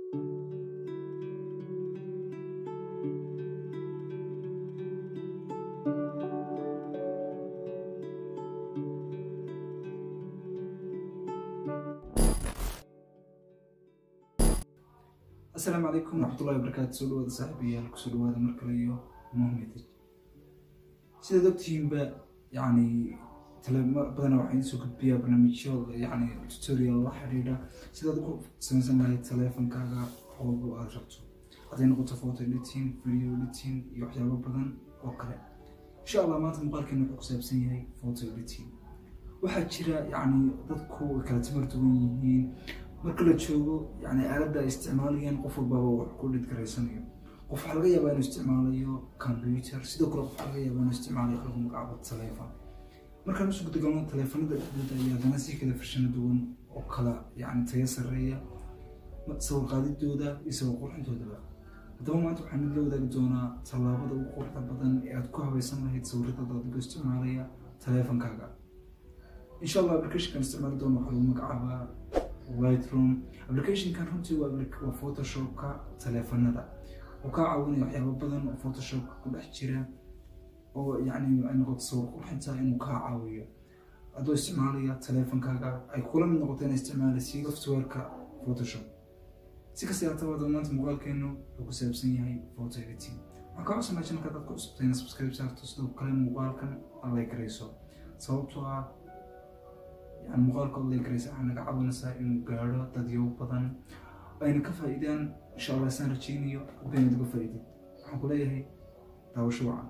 السلام عليكم ورحمة الله وبركاته. سلوى صاحبي سلوى هذا مركليو Mohmett Tech. سيدا دكتين با يعني بدنا وحين سوق بيا برنامج يعني توتوريال وحريرة سيدا دكتور سمسم هاي تليفونكاكا حوضو أجربتو هذين نقطة فوتو إديتين فيديو إديتين يحيى بدن وكله إن شاء الله maanta muqaalkeenu wuxuu ku saabsan yahay photo editing. Waxa jira yani dadku kala timirtuwan yihiin marka la joogo yani aalada isticmaalayaan qof walba wax ku dhid gareysanayo. qof waxa laga yaabaa inuu isticmaalayo computer sidoo kale waxa laga yaabaa inuu isticmaalayo qalab magacabad taleefan. marka la soo gudagano taleefanada dhexdooda ayaa dana si kala farshan duwan oo kala yani tayo sareeya sawir qaadidooda iyo sawir qurxintooda. Hadaba maanta waxaan la wadaagi doonaa talaabada ugu quruxda badan ee aad ku habaysan lahayd sawirada adigoo isticmaalaya taleefankaaga. insha Allah application isticmaal doono waxa lagu magacaabaa Lightroom. application kan runtii waa Photoshop ka taleefanada oo ka caawinaya waxyaabo badan oo Photoshop ku dhex jira oo yani ay noqoto sawir qurxinta inuu ka caawiyo adoo isticmaalaya taleefankaaga ay kula mid noqoto in isticmaalaysid software-ka Photoshop. si kasta ha tawaado maanta muqaalkeenu wuxuu ku saabsan yahay photo editing. waxaan ka codsanaa channelka dadka cusub inay subscribe saarto sidoo kale muqaalkan like gareyso sababtoo ah يعني muqaalka like gareysa waxaa naga caawinaysaa inuu gaadho dad yow badan ayna ka faa'iidaan insha Allah saan rajaynayo inaad uga faa'iidid. waxaan ku leeyahay daawasho wacan.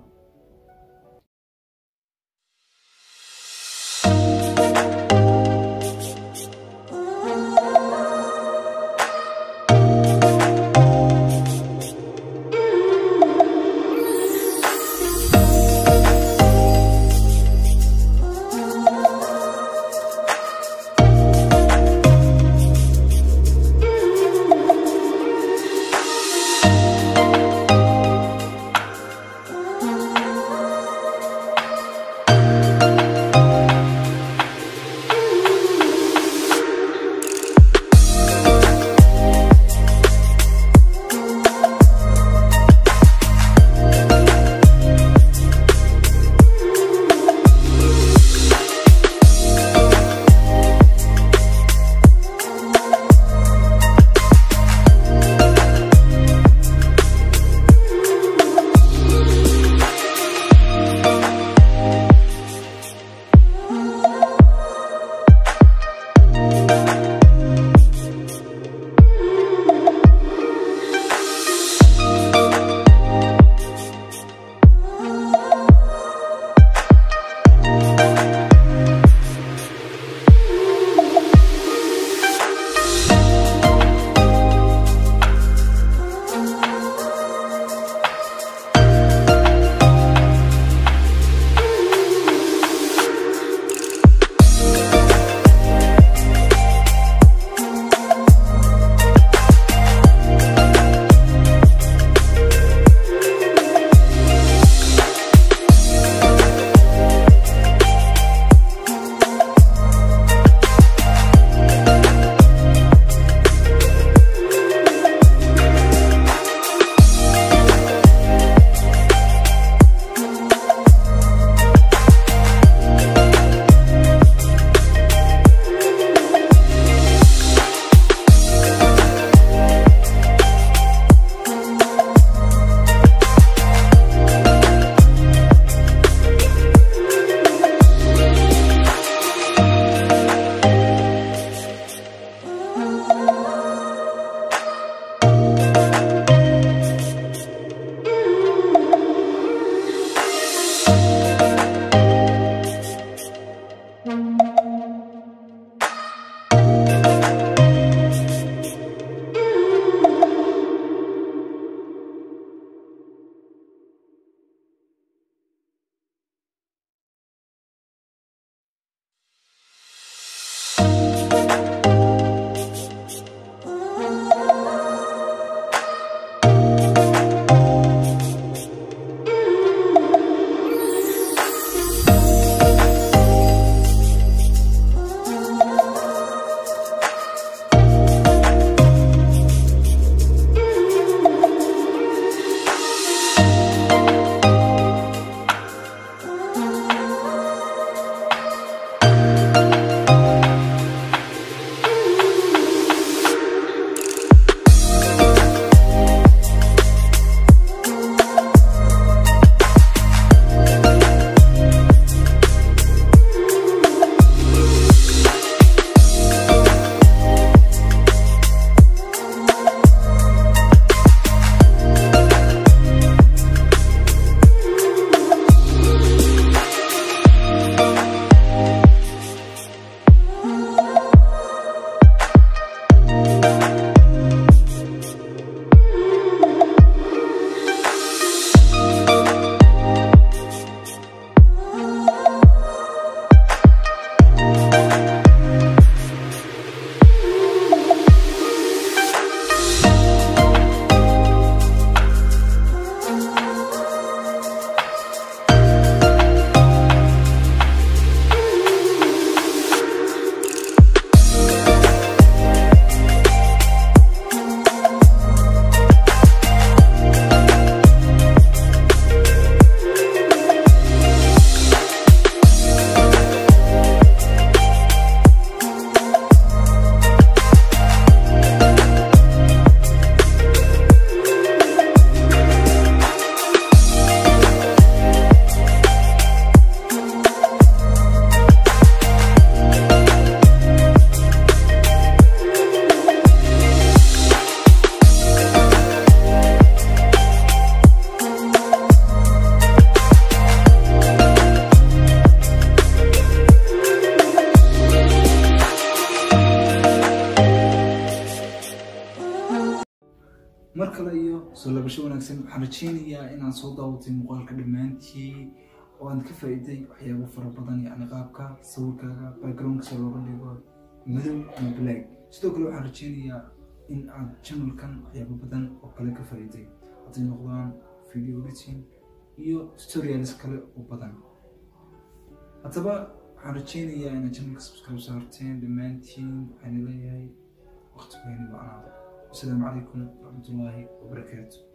kaliya soo labasho wanaagsan waxaan rajeynayaa inaan soo daawatay muqaalka dhamaantii oo aan ka faa'iiday waxyaabo fara badan yani qaabka sawirkaaga backgroundka looga dhigo madow ama black sidoo kale waxaan rajeynayaa in aad channelkan waxyaabo badan oo kale ka faa'iiday haddii noqdaan video editing iyo tutorials kale oo badan hadaba waxaan rajeynayaa inaad channelka subscribe saarteen dhamaantiin waxaan leeyahay waqti weyn baa السلام عليكم ورحمة الله وبركاته.